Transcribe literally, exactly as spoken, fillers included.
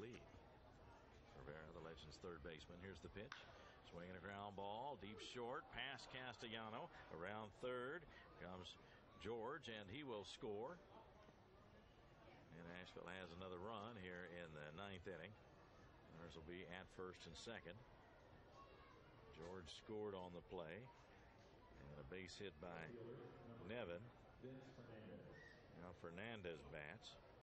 lead. Rivera, the Legends' third baseman. Here's the pitch. Swinging a ground ball. Deep short. Past Castellano. Around third comes George, and he will score. And Asheville has another run here in the ninth inning. Runners will be at first and second. George scored on the play. And a base hit by Nevin. Now Fernandez bats.